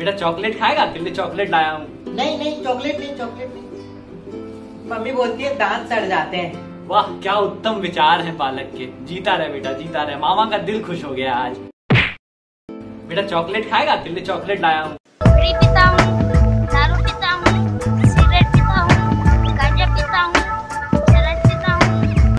बेटा चॉकलेट खाएगा? तेरे लिए चॉकलेट लाया हूँ। नहीं नहीं, चॉकलेट नहीं, चॉकलेट नहीं। मम्मी बोलती है दांत सड़ जाते हैं। वाह क्या उत्तम विचार है बालक के। जीता रहे बेटा, जीता रहे। मामा का दिल खुश हो गया आज। बेटा चॉकलेट खाएगा? तेरे लिए चॉकलेट लाया हूँ। बीड़ी पीता हूँ, दारू पीता हूँ, सिगरेट पीता हूँ, गांजा पीता हूँ, चरस पीता हूँ।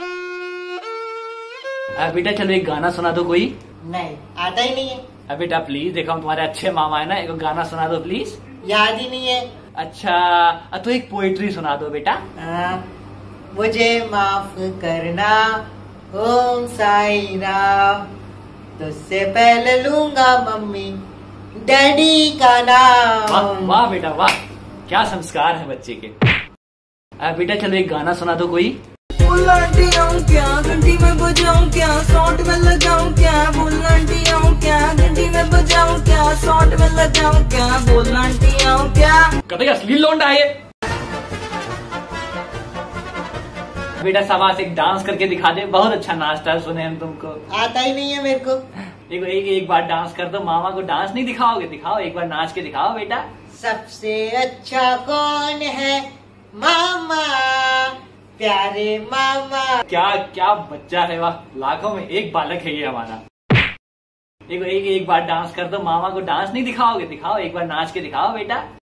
बेटा चलो एक गाना सुना दो कोई। नहीं, आता ही नहीं है। बेटा प्लीज, देखो हम तुम्हारे अच्छे मामा है ना, एक गाना सुना दो प्लीज। याद ही नहीं है। अच्छा तो एक पोएट्री सुना दो बेटा। मुझे माफ करना ओम साई राम, तुझसे पहले लूंगा मम्मी डैडी का नाम। वाह वाह बेटा वाह, क्या संस्कार है बच्चे के। बेटा चलो एक गाना सुना दो कोई। बुलांटी आऊं क्या, घंटी में बजाऊं क्या, शॉट में लगाऊं क्या, बुलांटी आऊं क्या, घंटी में बजाऊं क्या, शॉट में लगाऊं क्या, बुलांटी आऊं क्या। कतई असली लौंडा है ये। बेटा शाबाश, एक डांस करके दिखा दे। बहुत अच्छा नाचता है, सुने हम तुमको। आता ही नहीं है मेरे को। एक बार डांस कर दो। मामा को डांस नहीं दिखाओगे? दिखाओ, एक बार नाच के दिखाओ बेटा। सबसे अच्छा कौन है मामा, प्यारे मामा। क्या क्या बच्चा है, वाह। लाखों में एक बालक है ये हमारा। एक बार डांस कर दो। मामा को डांस नहीं दिखाओगे? दिखाओ, एक बार नाच के दिखाओ बेटा।